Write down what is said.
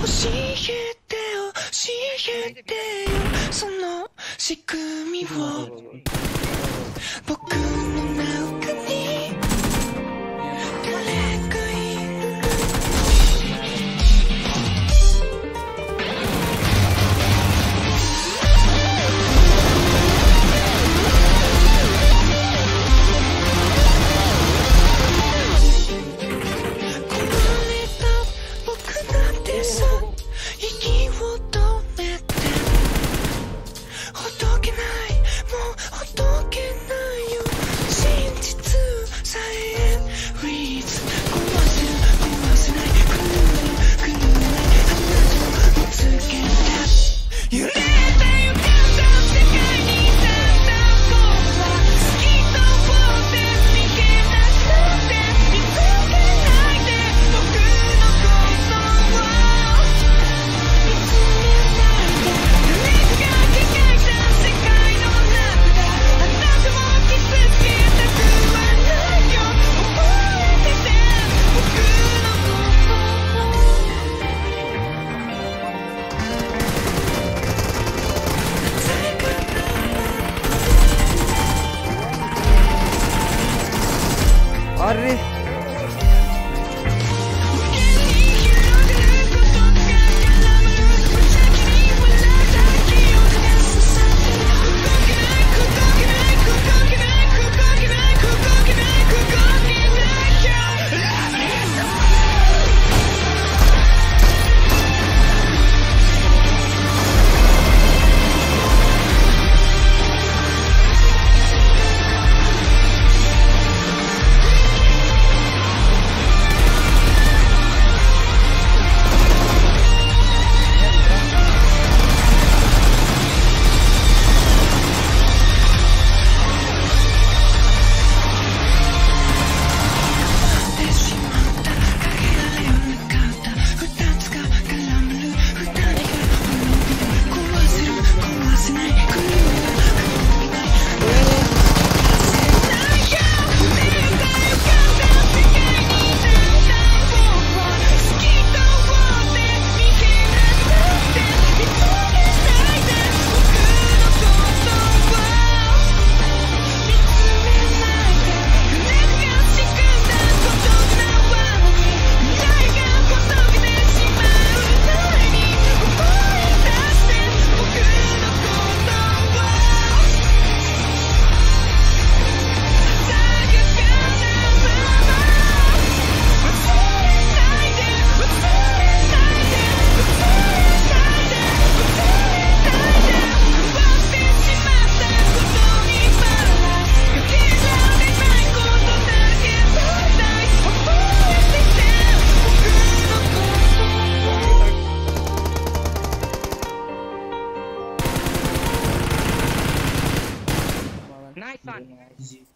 えてよその仕組みを僕の中に誰かいる壊れた僕なんてさ息を止めてほどけないもうほどけないよ真実さえ Reads 壊せない狂えないあなたを見つけた揺れた予感の世界にたった僕は好きと思って逃げ出して見つけないで僕のことを見つめないで誰かが描いた世界の中だあなたも傷つけたくはないよ覚えてて僕のこと誰かあれ Nice one.